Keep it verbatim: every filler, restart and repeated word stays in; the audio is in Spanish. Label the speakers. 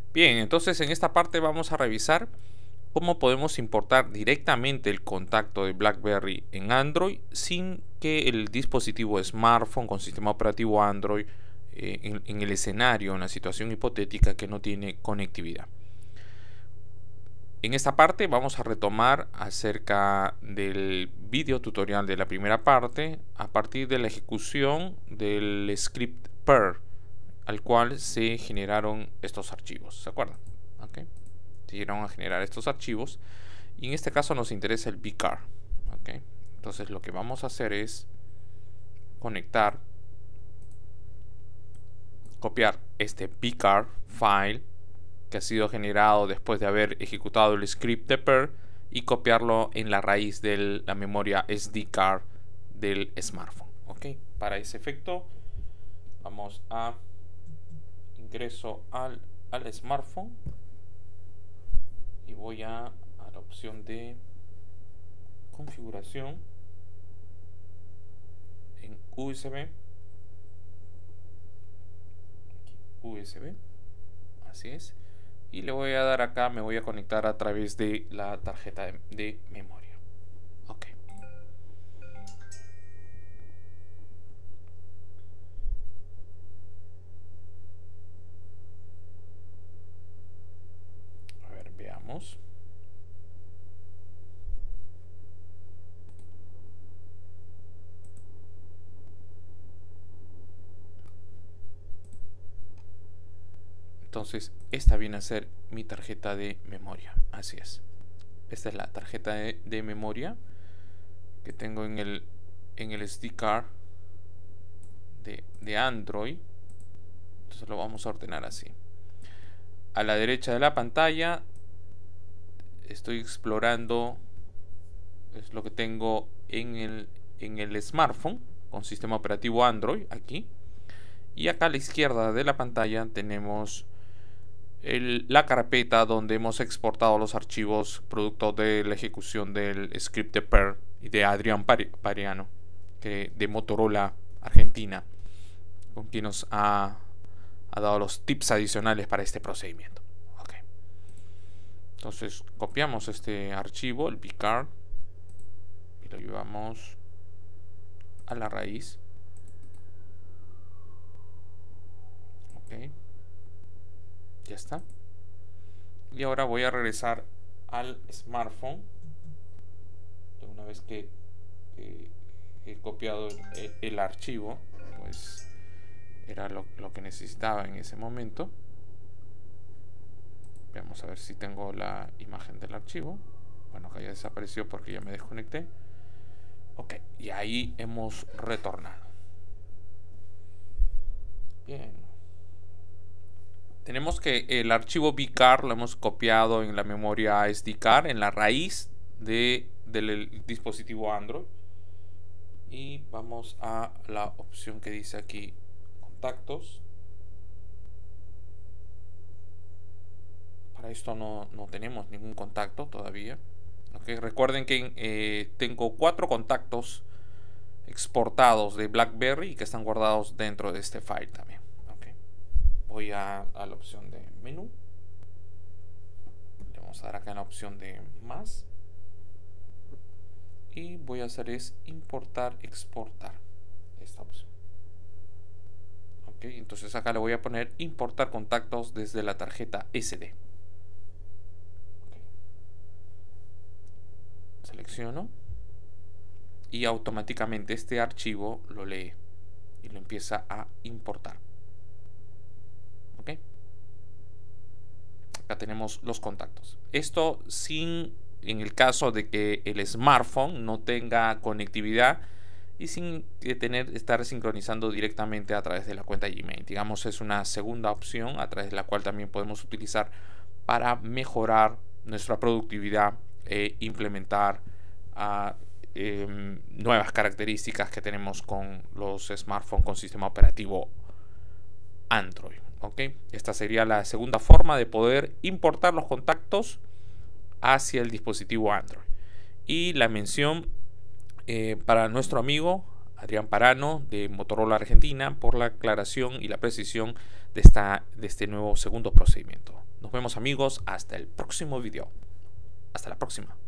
Speaker 1: Bien, entonces en esta parte vamos a revisar cómo podemos importar directamente el contacto de BlackBerry en Android sin que el dispositivo smartphone con sistema operativo Android eh, en, en el escenario, en la situación hipotética que no tiene conectividad. En esta parte vamos a retomar acerca del video tutorial de la primera parte a partir de la ejecución del script per al cual se generaron estos archivos, ¿se acuerdan? ¿Okay? Se llegaron a generar estos archivos y en este caso nos interesa el vcar. ¿Okay? Entonces lo que vamos a hacer es conectar, copiar este vcar file que ha sido generado después de haber ejecutado el script de per y copiarlo en la raíz de la memoria S D card del smartphone. ¿Okay? Para ese efecto vamos a ingreso al, al smartphone y voy a, a la opción de configuración en U S B, aquí, U S B, así es, y le voy a dar acá, me voy a conectar a través de la tarjeta de, de memoria. Ok. A ver, veamos. Entonces esta viene a ser mi tarjeta de memoria, así es. Esta es la tarjeta de, de memoria que tengo en el, en el S D card de, de Android. Entonces lo vamos a ordenar así. A la derecha de la pantalla estoy explorando, es lo que tengo en el, en el smartphone con sistema operativo Android aquí. Y acá a la izquierda de la pantalla tenemos el, la carpeta donde hemos exportado los archivos producto de la ejecución del script de per y de Adrián Pariano, que de Motorola Argentina, con quien nos ha, ha dado los tips adicionales para este procedimiento. Okay. Entonces copiamos este archivo, el vcar, y lo llevamos a la raíz. Okay. Ya está. Y ahora voy a regresar al smartphone. Una vez que, que he copiado el, el archivo, pues era lo, lo que necesitaba en ese momento. Vamos a ver si tengo la imagen del archivo. Bueno, que ya desapareció porque ya me desconecté. Ok, y ahí hemos retornado. Bien. Tenemos que el archivo vcar lo hemos copiado en la memoria S D card, en la raíz de, del dispositivo Android. Y vamos a la opción que dice aquí contactos. Para esto no, no tenemos ningún contacto todavía. Okay, recuerden que eh, tengo cuatro contactos exportados de BlackBerry y que están guardados dentro de este file también. Okay. Voy a, a la opción de menú. Le vamos a dar acá en la opción de más. Y voy a hacer es importar, exportar esta opción. Ok, entonces acá le voy a poner importar contactos desde la tarjeta S D. Okay. Selecciono y automáticamente este archivo lo lee y lo empieza a importar. Ok, acá tenemos los contactos. Esto sin, en el caso de que el smartphone no tenga conectividad y sin tener estar sincronizando directamente a través de la cuenta Gmail. Digamos, es una segunda opción a través de la cual también podemos utilizar para mejorar nuestra productividad e implementar uh, eh, nuevas características que tenemos con los smartphones con sistema operativo Android. ¿Okay? Esta sería la segunda forma de poder importar los contactos hacia el dispositivo Android. Y la mención eh, para nuestro amigo Adrián Parano de Motorola Argentina por la aclaración y la precisión de, esta, de este nuevo segundo procedimiento. Nos vemos amigos hasta el próximo video. Hasta la próxima.